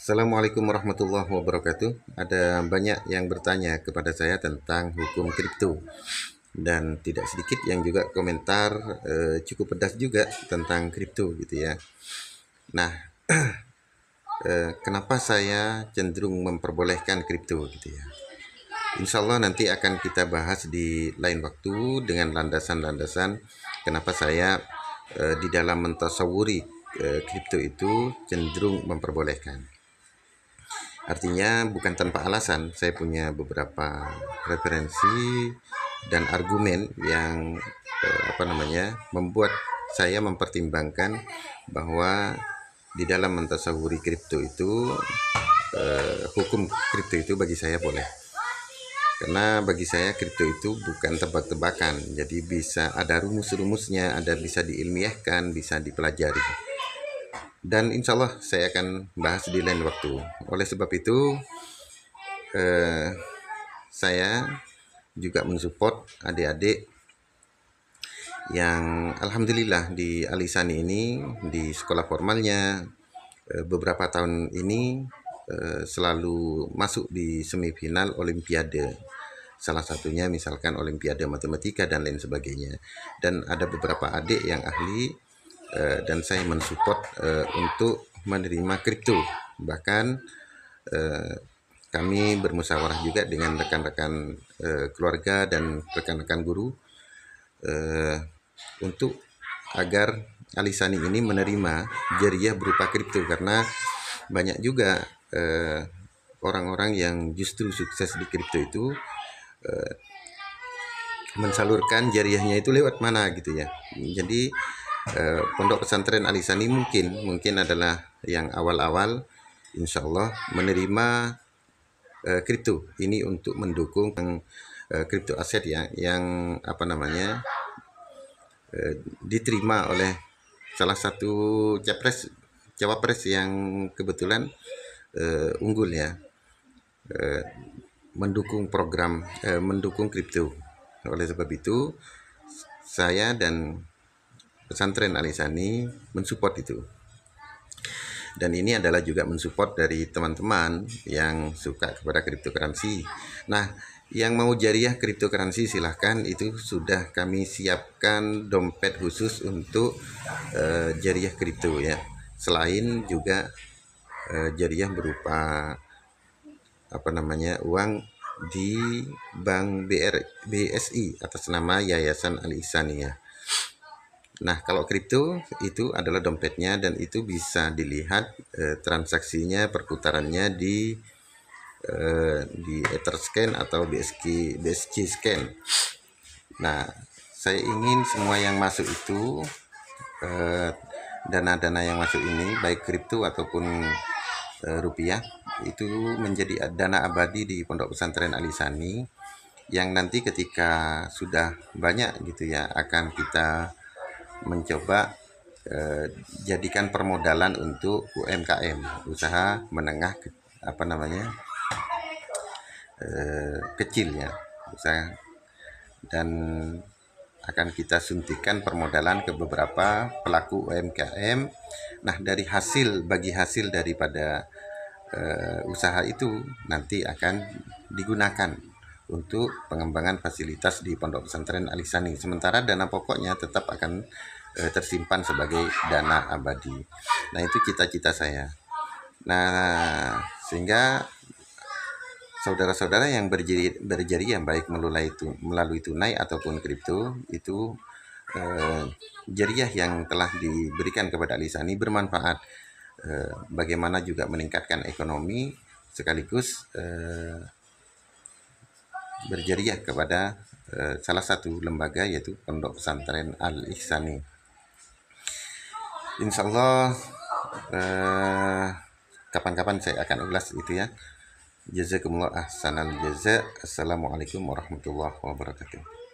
Assalamualaikum warahmatullahi wabarakatuh. Ada banyak yang bertanya kepada saya tentang hukum kripto dan tidak sedikit yang juga komentar cukup pedas juga tentang kripto gitu ya. Nah, kenapa saya cenderung memperbolehkan kripto gitu ya? Insya Allah nanti akan kita bahas di lain waktu dengan landasan-landasan kenapa saya di dalam mentasawuri kripto itu cenderung memperbolehkan. Artinya bukan tanpa alasan, saya punya beberapa referensi dan argumen yang membuat saya mempertimbangkan bahwa di dalam mentasawuri kripto itu hukum kripto itu bagi saya boleh. Karena bagi saya kripto itu bukan tebak-tebakan, jadi bisa ada rumus-rumusnya, ada bisa diilmiahkan, bisa dipelajari. Dan insya Allah saya akan bahas di lain waktu. Oleh sebab itu, saya juga mensupport adik-adik yang alhamdulillah di Alisani ini, di sekolah formalnya, beberapa tahun ini selalu masuk di semifinal Olimpiade. Salah satunya misalkan Olimpiade Matematika dan lain sebagainya. Dan ada beberapa adik yang ahli dan saya mensupport untuk menerima kripto. Bahkan kami bermusyawarah juga dengan rekan-rekan keluarga dan rekan-rekan guru untuk agar Alisani ini menerima jariah berupa kripto, karena banyak juga orang-orang yang justru sukses di kripto itu mensalurkan jariahnya itu lewat mana gitu ya. Jadi Pondok Pesantren Alisani mungkin adalah yang awal-awal insya Allah menerima kripto ini untuk mendukung kripto aset ya, yang diterima oleh salah satu cawapres yang kebetulan unggul ya, mendukung program mendukung kripto. Oleh sebab itu saya dan Pesantren Alisani mensupport itu. Dan ini adalah juga mensupport dari teman-teman yang suka kepada cryptocurrency. Nah, yang mau jariah cryptocurrency silahkan, itu sudah kami siapkan dompet khusus untuk jariah kripto ya. Selain juga jariah berupa uang di Bank BSI atas nama Yayasan Al-Ihsani ya. Nah, kalau kripto itu adalah dompetnya dan itu bisa dilihat transaksinya, perputarannya di Etherscan atau BSC Scan. Nah, saya ingin semua yang masuk itu dana-dana yang masuk ini baik kripto ataupun rupiah itu menjadi dana abadi di Pondok Pesantren Alisani, yang nanti ketika sudah banyak gitu ya akan kita mencoba jadikan permodalan untuk UMKM, usaha menengah kecil ya, usaha, dan akan kita suntikan permodalan ke beberapa pelaku UMKM. Nah, bagi hasil daripada usaha itu nanti akan digunakan untuk pengembangan fasilitas di Pondok Pesantren Alisani. Sementara dana pokoknya tetap akan tersimpan sebagai dana abadi. Nah, itu cita-cita saya. Nah, sehingga saudara-saudara yang berjariah baik melalui tunai ataupun kripto itu jariah yang telah diberikan kepada Alisani bermanfaat, bagaimana juga meningkatkan ekonomi sekaligus berjariah kepada salah satu lembaga yaitu Pondok Pesantren Al-Ihsani. Insya Allah kapan-kapan saya akan ulas itu ya. Jazakumullah ahsanal jaza. Assalamualaikum warahmatullahi wabarakatuh.